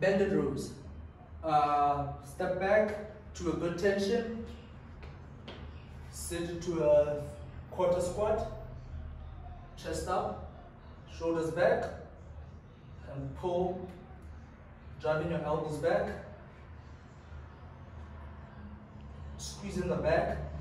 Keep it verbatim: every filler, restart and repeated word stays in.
bended rows. Uh, step back to a good tension, sit into a quarter squat, chest up, shoulders back, and pull, driving your elbows back, squeeze in the back,